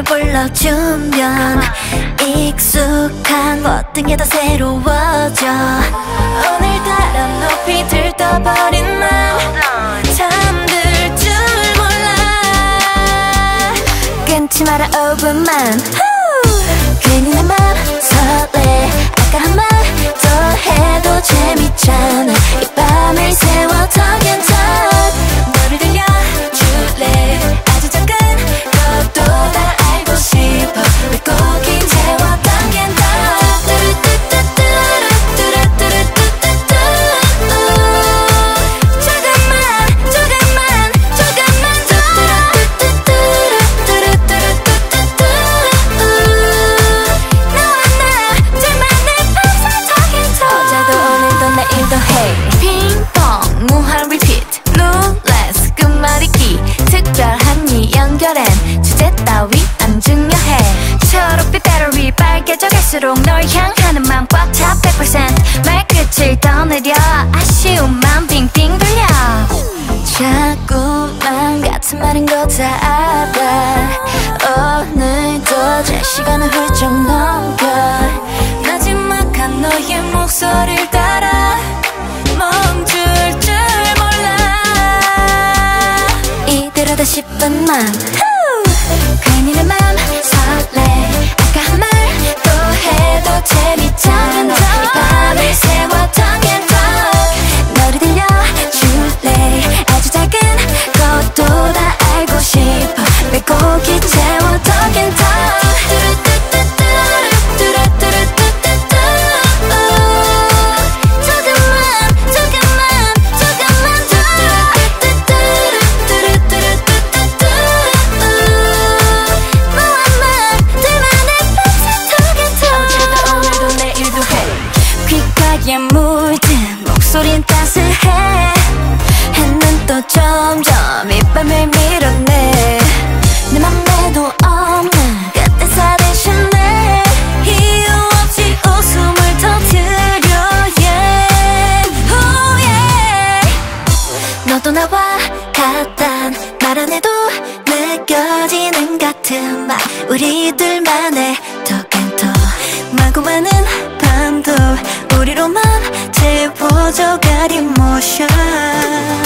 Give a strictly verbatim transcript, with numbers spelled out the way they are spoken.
불러주면 익숙한 모든 게 다 새로워져. 오늘따라 높이 들떠버린 맘 잠들 줄 몰라. 끊지 마라 오 분만. 괜히 내 맘 설레. 아까 한 말 더 해도 재밌잖아. 이 밤을 세워 더 괜찮아. 너를 들려줄래. 아주 작은 것도 다 알고 싶어. 물고기 채웠던 겐다. 조금만 조금만 조금만 더. 너와 나 둘만의 밤새 더 괜찮아. 어제도 오늘도 내일도 해. 핑퐁 무한 리피트 룰레스 끝말잇기. 특별한 이 연결엔 주제 따위 안 중요해. 초록빛 배터리 빨개져 갈수록 널 향하는 맘 꽉 차 백 퍼센트. 말끝을 떠내려 아쉬움만 빙빙 돌려. 자꾸만 같은 말인 거 다 알아. 오늘도 제 시간을 훌쩍 넘겨. 나지막한 너의 목소리를 따라 멈출 줄 몰라. 이대로다 싶은 맘 괜히 내 맘 설레. 아까 한 말 또 해도 재밌잖아. 이 밤을 세웠던 겐더. 너를 들려줄래. 아주 작은 것도 다 알고 싶어. 물고기 채웠던 겐더. 물든 목소린 따스해. 해는 또 점점 이 밤을 밀어내. 내 맘에도 없는 그때 사대신내. 이유 없이 웃음을 터뜨려 yeah. Oh yeah. 너도 나와 같단 말 안 해도 느껴지는 같은 말. 우리들만의 톡앤톡 마구 많은 밤도 우리로만 채워져 가린 모션.